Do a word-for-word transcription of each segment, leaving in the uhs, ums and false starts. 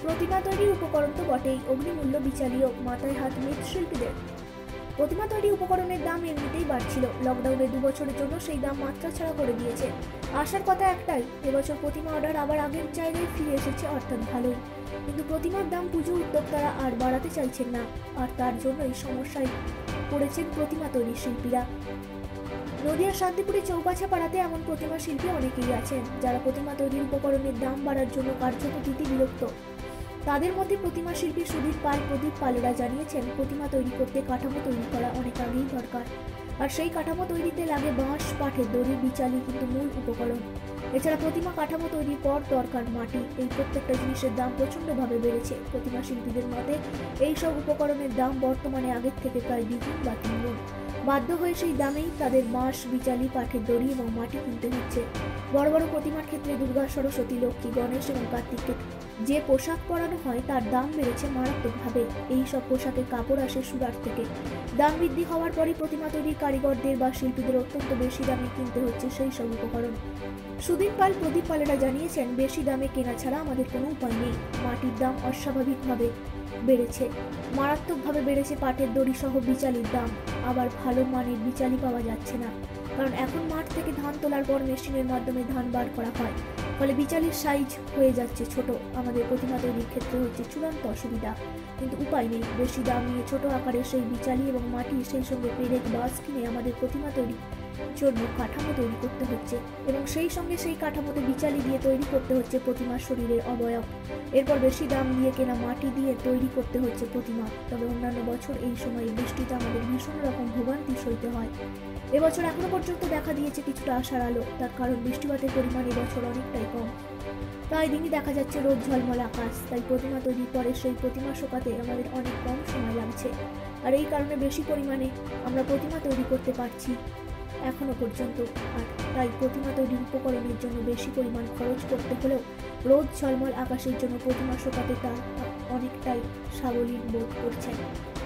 প্রতিমা তৈরির উপকরণ তো বটেই, অগ্নিমূল্য বিচালীয়, মাথায় হাত মৃৎশিল্পীদের। প্রতিমা তৈরি উপকরণের দাম এমনিতেই বাড়ছিল, লকডাউনে দু বছরের জন্য সেই দাম মাত্রা ছাড়া করে দিয়েছে। আসার কথা একটাই, এবছর প্রতিমা অর্ডার আবার আগের জায়গায় ফিরে এসেছে, অর্থাৎ ভালোই। কিন্তু প্রতিমার দাম পুজো উদ্যোক্তারা আর বাড়াতে চাইছেন না, আর তার জন্যই সমস্যায় পড়েছেন প্রতিমা তৈরি শিল্পীরা। নদিয়ার শান্তিপুরে চৌগাছা পাড়াতে এমন প্রতিমা শিল্পী অনেকেই আছেন যারা প্রতিমা তৈরির উপকরণের দাম বাড়ার জন্য কার্যত দিতে বিরক্ত। তাদের মধ্যে প্রতিমা শিল্পী সুদীপ পাল প্রদীপ পালেরা জানিয়েছেন, প্রতিমা তৈরি করতে কাঠামো তৈরি করা অনেক আগেই দরকার, আর সেই কাঠামো তৈরিতে লাগে বাঁশ, কাঠের দড়ি, বিচালি কিন্তু মূল উপকরণ। এছাড়া প্রতিমা কাঠামো তৈরির পর দরকার মাটি, এই প্রত্যেকটা জিনিসের দাম প্রচণ্ডভাবে বেড়েছে। প্রতিমা শিল্পীদের মতে এই সব উপকরণের দাম বর্তমানে আগের থেকে প্রায় দ্বিগুণ বা তিনগুণ। বাধ্য হয়ে সেই দামেই তাদের বাঁশ, বিচালি, কাঠের দড়ি এবং মাটি কিনতে হচ্ছে। বড় বড় প্রতিমার ক্ষেত্রে দুর্গা, সরস্বতী, লক্ষ্মী, গণেশ এবং কার্তিককে যে পোশাক পরানো হয় তার দাম বেড়েছে মারাত্মকভাবে। এই সব পোশাকের কাপড় আসে সুরাট থেকে। দাম বৃদ্ধি হওয়ার পরই প্রতিমা তৈরির কারিগরদের বা শিল্পীদের অত্যন্ত বেশি দামে কিনতে হচ্ছে সেই সব উপকরণ। সুদীপ পাল প্রদীপ পালেরা জানিয়েছেন, বেশি দামে কেনা ছাড়া আমাদের কোনো উপায় নেই। মাটির দাম অস্বাভাবিকভাবে বেড়েছে, মারাত্মকভাবে বেড়েছে পাটের দড়ি সহ বিচালির দাম। আবার ভালো মানের বিচালি পাওয়া যাচ্ছে না, কারণ এখন মাঠ থেকে ধান তোলার পর মেশিনের মাধ্যমে ধান বার করা হয়, ফলে বিচালির সাইজ হয়ে যাচ্ছে ছোট। আমাদের প্রতিমা তৈরির ক্ষেত্রে হচ্ছে চূড়ান্ত অসুবিধা, কিন্তু উপায় নেই। বেশি দাম নিয়ে ছোট আকারের সেই বিচালি এবং মাটি, সেই সঙ্গে পেরেক বাস কিনে আমাদের প্রতিমা তৈরি জন্য কাঠামো তৈরি করতে হচ্ছে, এবং সেই সঙ্গে সেই কাঠামোতে বিচালি দিয়ে তৈরি করতে হচ্ছে প্রতিমার শরীরের অবয়ব। এরপর বেশি দাম দিয়ে কেনা মাটি দিয়ে তৈরি করতে হচ্ছে প্রতিমা। তবে অন্যান্য বছর এই সময় বৃষ্টিতে আমাদের ভীষণ রকম ভোগান্তি সইতে হয়। এবছর এখনো পর্যন্ত দেখা দিয়েছে কিছুটা আশার আলো, তার কারণ বৃষ্টিপাতের পরিমাণ এবছর অনেকটাই কম। প্রায় দিনই দেখা যাচ্ছে রোদ ঝলমল আকাশ, তাই প্রতিমা তৈরির পরে সেই প্রতিমা শোকাতে আমাদের অনেক কম সময় লাগছে, আর এই কারণে বেশি পরিমাণে আমরা প্রতিমা তৈরি করতে পারছি এখনো পর্যন্ত। আর তাই প্রতিমা তৈরির উপকরণের জন্য বেশি পরিমাণ খরচ করতে হলেও রোদ ঝলমল আকাশের জন্য প্রতিমা শোকাতে তা অনেকটাই সাবলীল বোধ করছেন।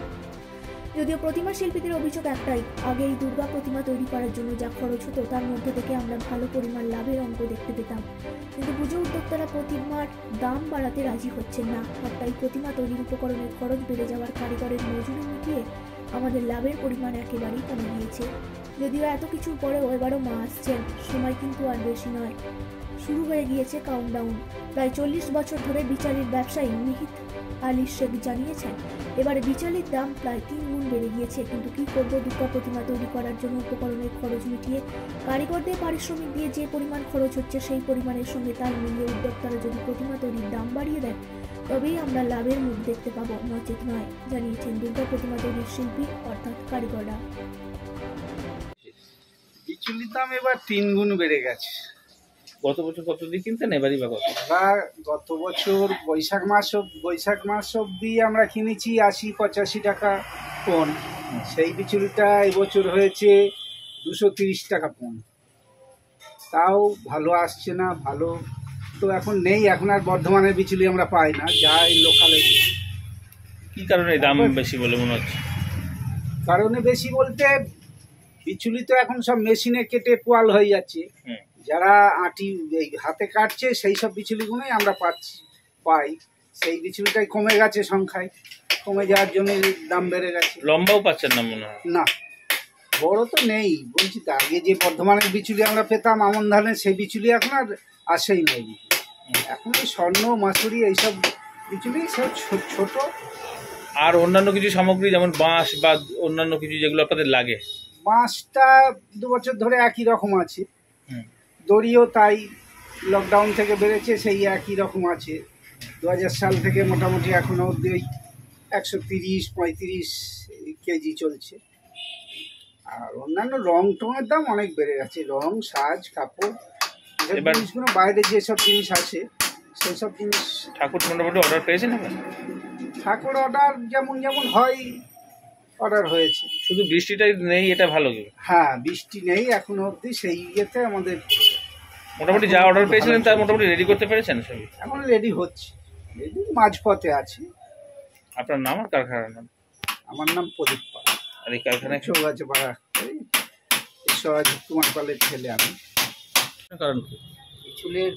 যদিও প্রতিমা শিল্পীদের অভিযোগ একটাই, আগে এই দুর্গা প্রতিমা তৈরি করার জন্য যা খরচ হতো তার মধ্যে থেকে আমরা ভালো পরিমাণ লাভের অঙ্ক দেখতে পেতাম, কিন্তু পুজো উদ্যোক্তারা প্রতিমার দাম বাড়াতে রাজি হচ্ছেন না। আর তাই প্রতিমা তৈরির উপকরণের খরচ বেড়ে যাওয়ার কারিগরের মজুরি মিটিয়ে আমাদের লাভের পরিমাণ একেবারেই কমে গিয়েছে। যদিও এত কিছুর পরেও এবারও মা আসছেন, সময় কিন্তু আর বেশি নয়, শুরু হয়ে গিয়েছে কাউন্টডাউন। প্রায় চল্লিশ বছর ধরে বিচালির ব্যবসায়ী মিহিত আলী শেখ জানিয়েছেন, এবারে বিচালির দাম প্রায় তিন গুণ বেড়ে গিয়েছে। কিন্তু কি করব, দুর্গা প্রতিমা তৈরি করার জন্য উপকরণের খরচ মিটিয়ে কারিগরদের পারিশ্রমিক দিয়ে যে পরিমাণ খরচ হচ্ছে সেই পরিমাণের সঙ্গে তাল মিলিয়ে উদ্যোক্তারা যদি প্রতিমা তৈরির দাম বাড়িয়ে দেন তবেই আমরা লাভের মুখ দেখতে পাবো, নচেত নয়, জানিয়েছেন দুর্গা প্রতিমা তৈরির শিল্পী অর্থাৎ কারিগররা। বিচুলির দাম এবার তিন গুণ বেড়ে গেছে। গত বছর কত দিয়ে কিনতেন, এবারই বা কত? এবার গত বছর বৈশাখ মাস বৈশাখ মাস অব্দি আমরা কিনেছি আশি পঁচাশি টাকা পণ, সেই বিচুলিটা এবছর হয়েছে দুশো তিরিশ টাকা পণ। তাও ভালো আসছে না, ভালো তো এখন নেই, এখন আর বর্ধমানের বিচুলি আমরা পাই না, যা এই লোকালে। কি কারণে দাম বেশি বলে মনে হচ্ছে? কারণে বেশি বলতে বিচুলি তো এখন সব মেশিনে কেটে পোয়াল হয়ে যাচ্ছে, যারা আটি এই হাতে কাটছে সেই সব বিচুলিগুলোই আমরা পাচ্ছি পাই, সেই বিচুলিটাই কমে গেছে সংখ্যায়, কমে যাওয়ার জন্য দাম বেড়ে গেছে। লম্বাও পাচ্ছেন না মনে হয়? না, বড় তো নেই, বলছি তো আগে যে বর্ধমানের বিচুলি আমরা পেতাম আমন ধানের, সেই বিচুলি এখন আর আসেই নাই। এখন এই স্বর্ণ মাসুরি এইসব বিচুলি সব ছোট। আর অন্যান্য কিছু সামগ্রী যেমন বাঁশ বা অন্যান্য কিছু যেগুলো আপনাদের লাগে? বাঁশটা দু বছর ধরে একই রকম আছে, দড়িও তাই লকডাউন থেকে বেড়েছে, সেই একই রকম আছে। দু হাজার সাল থেকে মোটামুটি এখনো অব্দি ওই একশো তিরিশ পঁয়ত্রিশ কেজি চলছে। আর অন্যান্য রং টঙের দাম অনেক বেড়ে গেছে, রং, সাজ, কাপড়, জিনিসগুলো বাইরে যেসব জিনিস আছে সেই সব জিনিস। ঠাকুর মোটামুটি অর্ডার পেয়েছেন? ঠাকুর অর্ডার যেমন যেমন হয় অর্ডার হয়েছে, শুধু বৃষ্টিটাই নেই, এটা ভালো কি? হ্যাঁ, বৃষ্টি নেই এখনো অবধি, সেই ইয়েতে আমাদের মোটামুটি যা অর্ডার পেয়েছিলেন তার মোটামুটি রেডি করতে পেরেছেন সবই? এখন রেডি হচ্ছে, রেডি মাঝপথে আছে। আপনার নাম আর কারখানার নাম? আমার নাম প্রদীপ পাল, আর এই কারখানায় চৌগাছা পাড়া ঈশ্বরাজ কুমার পালের ছেলে আমি। কারণ কি? বিচুলির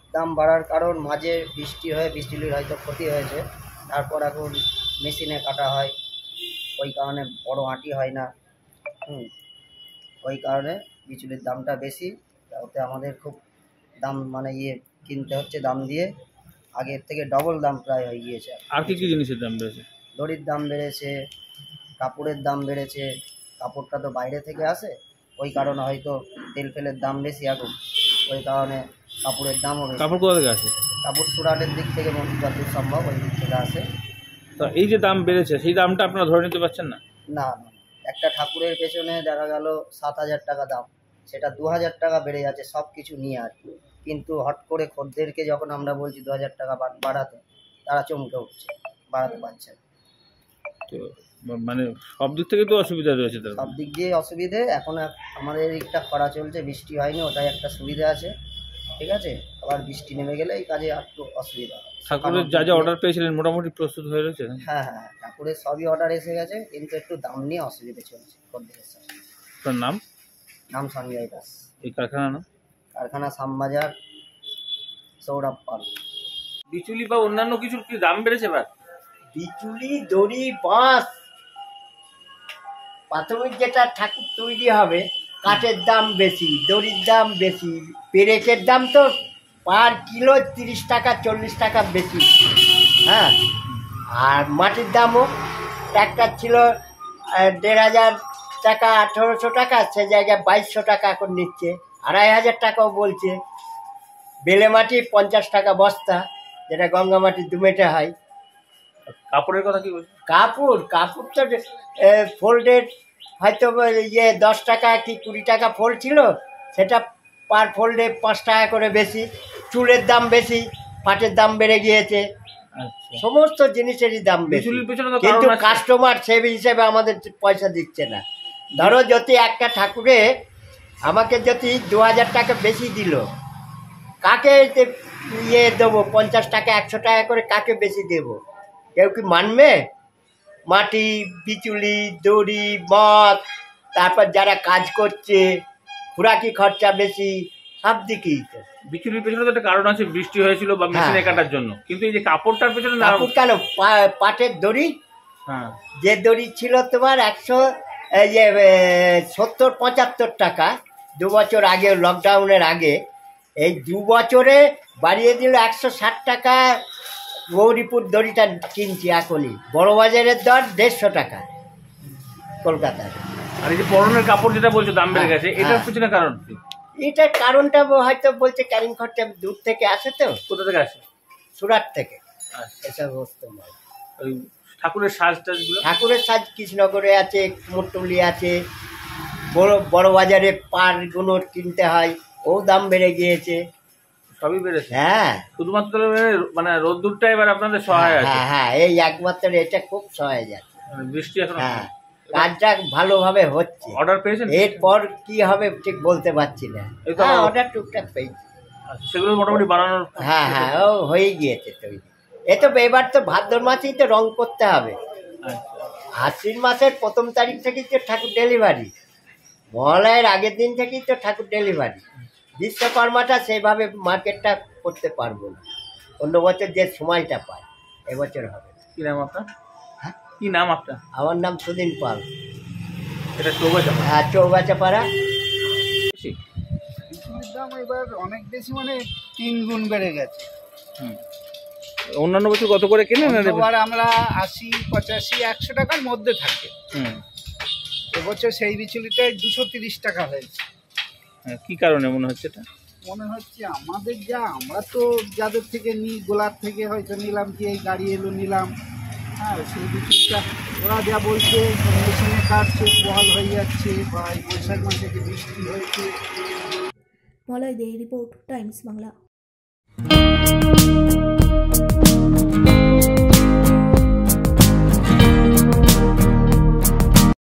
দাম বাড়ার কারণ মাঝে বৃষ্টি হয়ে বৃষ্টির হয়তো ক্ষতি হয়েছে, তারপর এখন মেশিনে কাটা হয়, ওই কারণে বড় আঁটি হয় না। হুম ওই কারণে বিচুলির দামটা বেশি, ওতে আমাদের খুব দাম মানে ইয়ে কিনতে হচ্ছে দাম দিয়ে, আগের থেকে ডবল দাম প্রায় হয়ে গিয়েছে। আর কি কি জিনিসের দাম বেড়েছে? দড়ির দাম বেড়েছে, কাপড়ের দাম বেড়েছে, কাপড়টা তো বাইরে থেকে আসে, ওই কারণে হয়তো তেল ফেলের দাম বেশি এখন, ওই কারণে কাপড়ের দামও বেশি। কাপড় কোথা থেকে আসে? কাপড় সুরাটের দিক থেকে যতদূর সম্ভব ওই দিক থেকে আসে। তো এই যে দাম বেড়েছে সেই দামটা আপনারা ধরে নিতে পারছেন না? না না, একটা ঠাকুরের পেছনে দেখা গেল সাত হাজার টাকা দাম, সেটা দু হাজার টাকা বেড়ে যাচ্ছে সব কিছু নিয়ে আর কি। কিন্তু হট করে খদ্দেরকে যখন আমরা বলছি দু হাজার টাকা বাড়াতে, তারা চমকে উঠছে, বাড়াতে পারছে না। তো মানে সব দিক থেকে তো অসুবিধা রয়েছে। সব দিক দিয়ে অসুবিধে। এখন আমাদের দিকটা খরা চলছে, বৃষ্টি হয়নি, ওটাই একটা সুবিধা আছে, ঠিক আছে। আবার বৃষ্টি নেমে গেলে এই কাজে একটু অসুবিধা। ঠাকুরের যা যা অর্ডার পেয়েছিলেন মোটামুটি প্রস্তুত হয়ে রয়েছে? হ্যাঁ হ্যাঁ, ঠাকুরের সবই অর্ডার এসে গেছে, কিন্তু একটু দাম নিয়ে অসুবিধা চলছে খদ্দেরের সাথে। আপনার নাম? নাম সঞ্জয় দাস। এই কারখানা নাম? কারখানা শ্যামবাজার, সৌরভ পাল। বিচুলি বা অন্যান্য কিছুর কি দাম বেড়েছে এবার? বিচুলি, দড়ি, বাঁশ, প্রাথমিক যেটা ঠাকুর তৈরি হবে কাঠের দাম বেশি, দড়ির দাম বেশি, পেরেকের দাম তো পার কিলো তিরিশ টাকা চল্লিশ টাকা বেশি। হ্যাঁ, আর মাটির দামও, ট্র্যাক্টর ছিল আহ, দেড় হাজার টাকা আঠেরোশো টাকা, সে জায়গায় বাইশশো টাকা এখন নিচ্ছে, আড়াই হাজার টাকাও বলছে। বেলে মাটি পঞ্চাশ টাকা বস্তা, যেটা গঙ্গা মাটি দুমেটে হয়। কাপড়ের কথা কি বলছেন? কাপড় কাপড় তো ফোল্ডেড হয়তো ইয়ে দশ টাকা কি কুড়ি টাকা ফোল্ড ছিল, সেটা পার ফোল্ডে পাঁচ টাকা করে বেশি। চুলের দাম বেশি, পাটের দাম বেড়ে গিয়েছে, আচ্ছা, সমস্ত জিনিসেরই দাম বেশি। বিচুলির পেছনে তো কিন্তু কারণ আছে। কাস্টমার সেই হিসেবে আমাদের পয়সা দিচ্ছে না। ধরো যদি একটা ঠাকুরে আমাকে যদি দু হাজার টাকা বেশি দিল, কাকে দে- ইয়ে দেবো পঞ্চাশ টাকা একশো টাকা করে কাকে বেশি দেবো? কেউ কি মানবে? মাটি, বিচুলি, দড়ি, মদ, তারপর যারা কাজ করছে খুরাকি খরচা বেশি, সব দিকেই তো। বিচুলির পেছনে তো একটা কারণ আছে, বৃষ্টি হয়েছিল বা মেশিনে কাটার জন্য, কিন্তু এই যে কাপড়টার পেছনে না। কাপড় কেন, পা- পাটের দড়ি, হ্যাঁ, যে দড়ি ছিল তোমার একশো ইয়ে সত্তর পঁচাত্তর টাকা দু বছর আগে, লকডাউনের আগে, এই দু বছরে বাড়িয়ে দিল একশো ষাট টাকা। গৌরীপুর দড়িটা কিনছি এখনই, বড় বাজারের দর দেড়শো টাকা কলকাতার। আর এই যে পরনের কাপড় যেটা বলছো দাম বেড়ে গেছে, এটার হ্যাঁ। পেছনে কারণ কি? এটার কারণটা হয়তো বলছে ক্যারিং খরচা দূর থেকে আসে, তো কোথা থেকে আসে? সুরাট থেকে আচ্ছা, এসব বস্তু মাল। ওই ঠাকুরের সাজ টাজগুলো? ঠাকুরের সাজ কৃষ্ণনগরে আছে, কুমোরটুলি আছে, বড় বড় বাজারে পারগুলো কিনতে হয়, ও দাম বেড়ে গিয়েছে। সবই বেড়েছে। হ্যাঁ শুধুমাত্র মানে রোদ্দুরটা এবার আপনাদের সহায় আছে। হ্যাঁ হ্যাঁ, এই একমাত্র এটা খুব সহায় যাচ্ছে। মানে বৃষ্টি এখন হ্যাঁ, কাজটা ভালোভাবে হচ্ছে। অর্ডার পেয়েছেন? এরপর কি হবে ঠিক বলতে পারছি না। এই তো হ্যাঁ, আমার- অর্ডার টুকটাক পেয়েছি। আচ্ছা, সেগুলো মোটামুটি বানানোর। হ্যাঁ হ্যাঁ, ও হয়ে গিয়েছে তৈরি। এ তো এবার তো ভাদ্র মাসেই তো রং করতে হবে। আচ্ছা, আশ্বিন মাসের প্রথম তারিখ থেকেই তো ঠাকুর ডেলিভারি, মহালয়ের আগের দিন থেকেই তো ঠাকুর ডেলিভারি। বিশ্বকর্মাটা সেইভাবে মার্কেটটা করতে পারবো না, অন্য বছর যে সময়টা পাই এবছর হবে না। কি নাম আপনার? হ্যাঁ? কি নাম আপনার? আমার নাম সুদিন পাল। এটা চৌবাচা। হ্যাঁ, চৌগাছাপাড়া। বিচুলির দাম এবার অনেক বেশি, মানে তিন গুণ বেড়ে গেছে। হুম, অন্যান্য বছর কত করে কেনেন? এবার আমরা আশি পঁচাশি একশো টাকার মধ্যে থাকে, হুম, এবছর সেই বিচুলিটাই দুশো তিরিশ টাকা হয়েছে। হ্যাঁ, কি কারণে মনে হচ্ছে এটা? মনে হচ্ছে আমাদের যা, আমরা তো যাদের থেকে নিই, গোলার থেকে হয়তো নিলাম, কি এই গাড়ি এলো নিলাম, হ্যাঁ, সেই বিচুলিটা ওরা যা বলছে মেশিনে কাটছে, বহাল হয়ে যাচ্ছে, বা এই বৈশাখ মাসে যে বৃষ্টি হয়েছে। Malay Dey, report, Times Bangla.